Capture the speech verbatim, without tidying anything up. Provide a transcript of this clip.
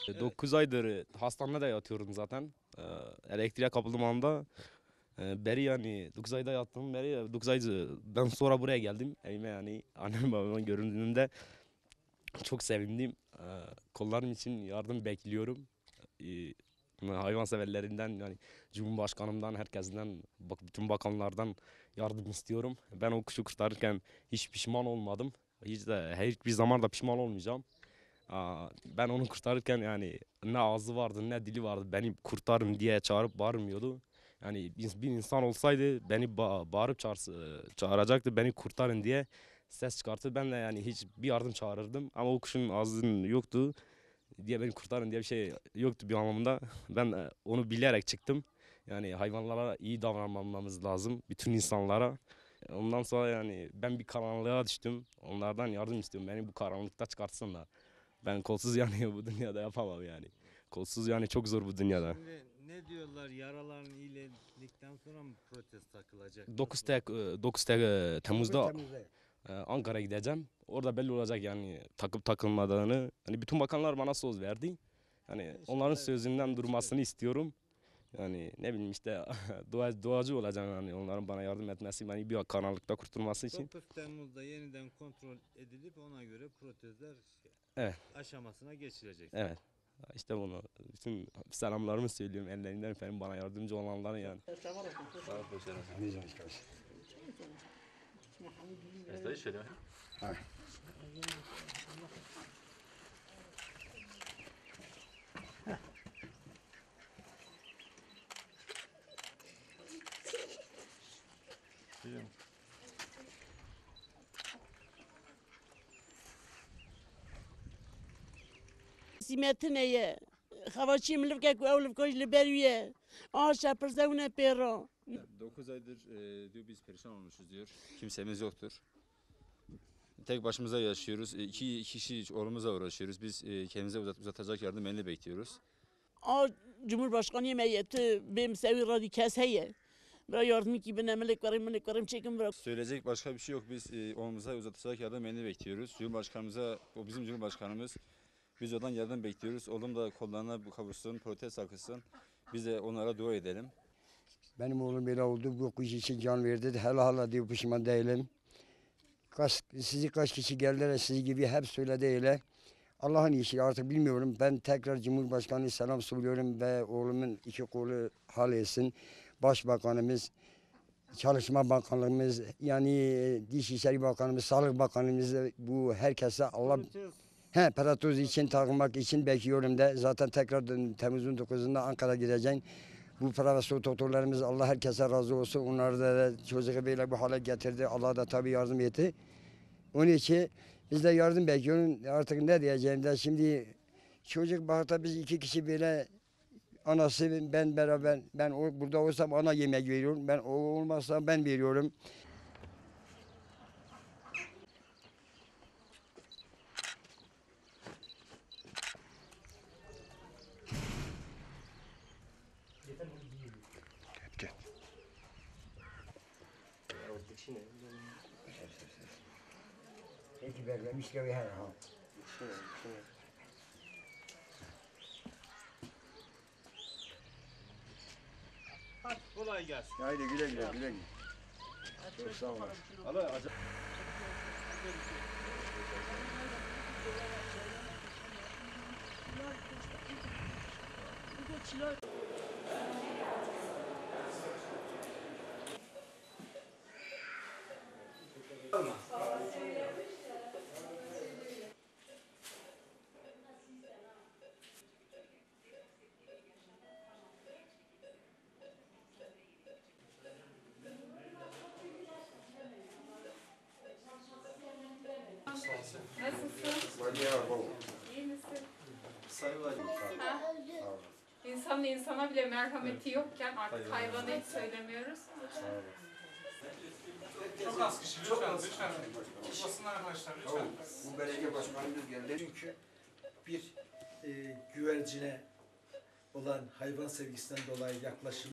dokuz aydır hastanede yatıyorum zaten. Ee, Elektriğe kapıldığım anda e, beri yani dokuz ayda yattım. Beri dokuz aydan sonra buraya geldim. Evime yani annem babamın göründüğünde çok sevindim. Ee, Kollarım için yardım bekliyorum. Ee, Hayvanseverlerinden yani Cumhurbaşkanımdan, herkesten, bak bütün bakanlardan yardım istiyorum. Ben o kuşu kurtarırken hiç pişman olmadım. Hiç de hiçbir zaman da pişman olmayacağım. Aa, ben onu kurtarırken yani ne ağzı vardı ne dili vardı, beni kurtarın diye çağırıp bağırmıyordu. Yani bir, bir insan olsaydı beni ba- bağırıp çağırsı, çağıracaktı, beni kurtarın diye ses çıkarttı. Ben de yani hiç bir yardım çağırırdım ama o kuşun ağzının yoktu diye beni kurtarın diye bir şey yoktu bir anlamda. Ben de onu bilerek çıktım. Yani hayvanlara iyi davranmamamız lazım, bütün insanlara. Ondan sonra yani ben bir karanlığa düştüm. Onlardan yardım istiyorum. Beni bu karanlıkta çıkartsınlar. Ben kolsuz yani bu dünyada yapamam yani. Kolsuz yani çok zor bu dünyada. Şimdi ne diyorlar, yaraların iyileştikten sonra mı protez takılacak? dokuz Nasıl? Temmuz'da e, Ankara'ya gideceğim. Orada belli olacak yani takıp takılmadığını. Hani bütün bakanlar bana söz verdi. Hani İnşallah onların sözünden çıkar. durmasını istiyorum. Yani ne bileyim işte dua, duacı olacağım yani onların bana yardım etmesi, beni bir karanlıkta kurtulması için. dokuz Temmuz'da yeniden kontrol edilip ona göre protezler Evet. aşamasına geçilecek. Evet. İşte bunu bütün selamlarımı söylüyorum ellerinden öperim bana yardımcı olanlara yani. سیمتنه خواشی ملک که اول کوچ لبریه آشا پرزونه پیرو. dokuz aydır e, diyor biz perişan olmuşuz diyor. Kimsemiz yoktur. Tek başımıza yaşıyoruz. E, iki, iki kişi oğlumuzla uğraşıyoruz. Biz e, kendimize uzat, uzatacak yardım elini bekliyoruz. آ Cumhurbaşkanı meyeti benim sevi radikes heye. Bra yardımı ki ben melek varım melek varım çekim bırak. Söyleyecek başka bir şey yok. Biz e, oğlumuza uzatacak yardım elini bekliyoruz. Cumhurbaşkanımıza, o bizim Cumhurbaşkanımız. Biz ondan yardım bekliyoruz. Oğlum da kollarına bu kavuşsun, protez takılsın. Biz de onlara dua edelim. Benim oğlum böyle oldu. Bu kuş için can verdi. Hala hala diyor pişman değilim. Kaç, sizi kaç kişi geldiler sizi gibi hep söyledi öyle. Allah'ın işi artık bilmiyorum. Ben tekrar Cumhurbaşkanı'na selam söylüyorum ve oğlumun iki kolu hal etsin. Başbakanımız, Çalışma Bakanlığımız, yani Dışişleri Bakanımız, Sağlık Bakanımız, bu herkese Allah... He, Paratoz için takılmak için bekliyorum da zaten tekrar Temmuz'un dokuzunda Ankara gideceğim. Bu profesör doktorlarımız Allah herkese razı olsun. Onlar da çocuğu böyle bu hale getirdi. Allah da tabii yardım etti. Onun için biz de yardım bekliyoruz. Artık ne diyeceğim de şimdi çocuk bakta biz iki kişi böyle anası ben beraber ben o, burada olsam ana yemek veriyorum. Ben o olmazsa ben veriyorum. Gel. Peki vermemiş gibi her ha. Hadi kolay gelsin. Haydi güle güle güle güle. Çok sağ olun. Nasılsın? İyi misin? Ha? İnsanın insana bile merhameti yokken artık hayvana hiç söylemiyoruz. Çok az kişi lütfen, lütfen. Basın arkadaşlar lütfen. Bu belediye başkanımız geldi. Çünkü bir e, güvercine olan hayvan sevgisinden dolayı yaklaşım